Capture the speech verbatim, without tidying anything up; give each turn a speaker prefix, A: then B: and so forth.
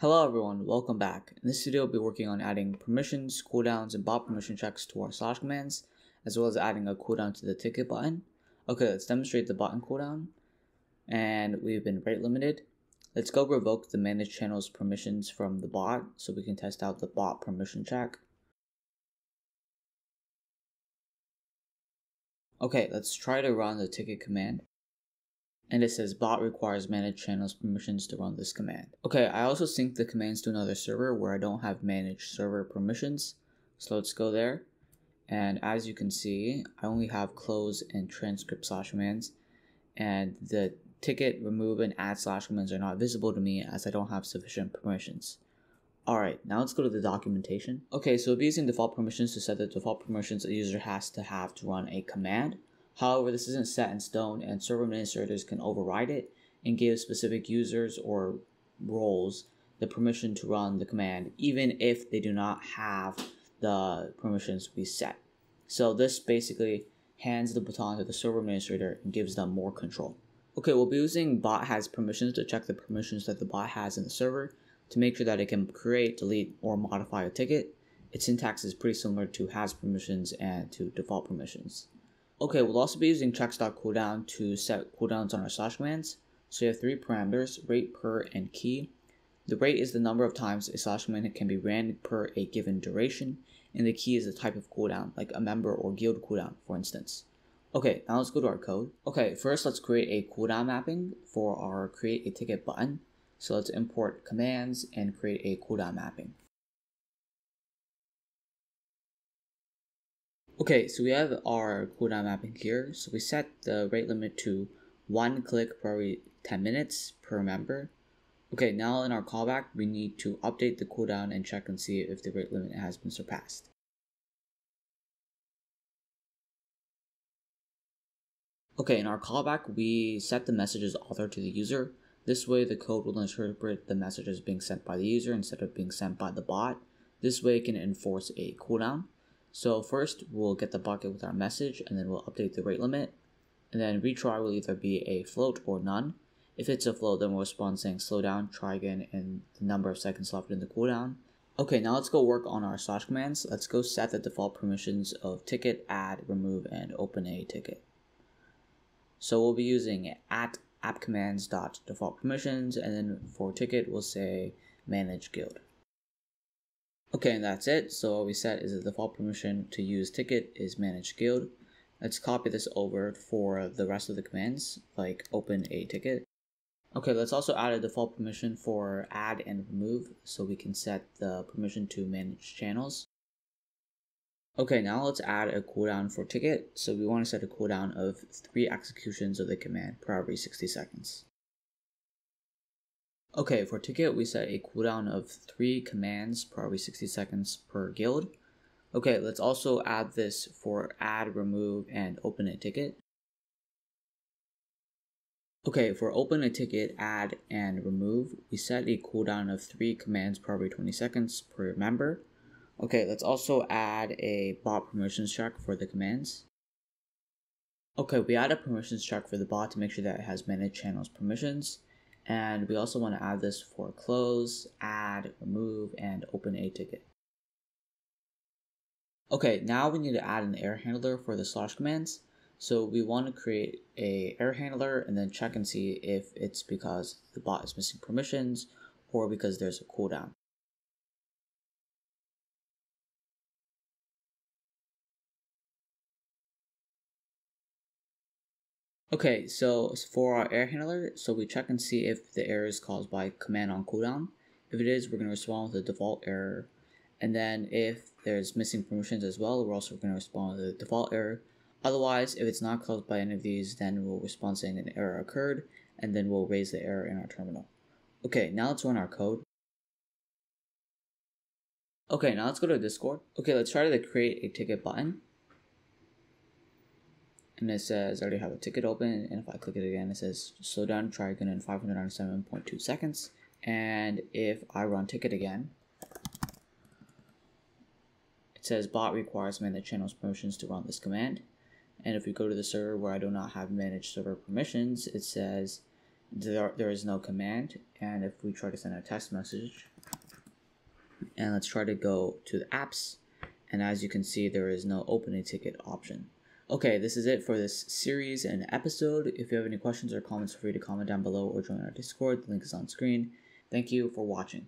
A: Hello everyone, welcome back. In this video, I'll be working on adding permissions, cooldowns, and bot permission checks to our slash commands, as well as adding a cooldown to the ticket button. Okay, let's demonstrate the button cooldown. And we've been rate limited. Let's go revoke the manage channels permissions from the bot so we can test out the bot permission check. Okay, let's try to run the ticket command. And it says bot requires manage channels permissions to run this command. Okay, I also synced the commands to another server where I don't have manage server permissions. So let's go there. And as you can see, I only have close and transcript slash commands. And the ticket, remove, and add slash commands are not visible to me as I don't have sufficient permissions. Alright, now let's go to the documentation. Okay, so we'll be using default permissions to set the default permissions a user has to have to run a command. However, this isn't set in stone and server administrators can override it and give specific users or roles the permission to run the command even if they do not have the permissions we set. So this basically hands the baton to the server administrator and gives them more control. Okay, we'll be using bot has permissions to check the permissions that the bot has in the server to make sure that it can create, delete, or modify a ticket. Its syntax is pretty similar to has permissions and to default permissions. Okay, we'll also be using checks.cooldown to set cooldowns on our slash commands. So you have three parameters, rate, per, and key. The rate is the number of times a slash command can be ran per a given duration, and the key is the type of cooldown, like a member or guild cooldown, for instance. Okay, now let's go to our code. Okay, first let's create a cooldown mapping for our create a ticket button. So let's import commands and create a cooldown mapping. Okay, so we have our cooldown mapping here. So we set the rate limit to one click per every ten minutes per member. Okay, now in our callback, we need to update the cooldown and check and see if the rate limit has been surpassed. Okay, in our callback, we set the message's author to the user. This way, the code will interpret the messages being sent by the user instead of being sent by the bot. This way, it can enforce a cooldown. So first, we'll get the bucket with our message, and then we'll update the rate limit. And then retry will either be a float or none. If it's a float, then we'll respond saying slow down, try again, and the number of seconds left in the cooldown. Okay, now let's go work on our slash commands. Let's go set the default permissions of ticket, add, remove, and open a ticket. So we'll be using at appcommands.default permissions, and then for ticket, we'll say manage guild. Okay, and that's it. So what we set is the default permission to use ticket is manage guild. Let's copy this over for the rest of the commands, like open a ticket. Okay, let's also add a default permission for add and remove, so we can set the permission to manage channels. Okay, now let's add a cooldown for ticket. So we want to set a cooldown of three executions of the command per every sixty seconds. Okay, for ticket, we set a cooldown of three commands per every sixty seconds per guild. Okay, let's also add this for add, remove, and open a ticket. Okay, for open a ticket, add, and remove, we set a cooldown of three commands per every twenty seconds per member. Okay, let's also add a bot permissions check for the commands. Okay, we add a permissions check for the bot to make sure that it has manage channels permissions. And we also want to add this for close, add, remove, and open a ticket. Okay, now we need to add an error handler for the slash commands. So we want to create a error handler and then check and see if it's because the bot is missing permissions or because there's a cooldown. Okay, so for our error handler, so we check and see if the error is caused by command on cooldown. If it is, we're going to respond with the default error. And then if there's missing permissions as well, we're also going to respond with the default error. Otherwise, if it's not caused by any of these, then we'll respond saying an error occurred, and then we'll raise the error in our terminal. Okay, now let's run our code. Okay, now let's go to Discord. Okay, let's try to create a ticket button. And it says I already have a ticket open, and if I click it again, it says slow down, try again in five hundred ninety-seven point two seconds. And if I run ticket again, it says bot requires manage channels permissions to run this command. And if we go to the server where I do not have managed server permissions, it says there, there is no command. And if we try to send a text message, And let's try to go to the apps. And as you can see, there is no open a ticket option. Okay, this is it for this series and episode. If you have any questions or comments, feel free to comment down below or join our Discord. The link is on screen. Thank you for watching.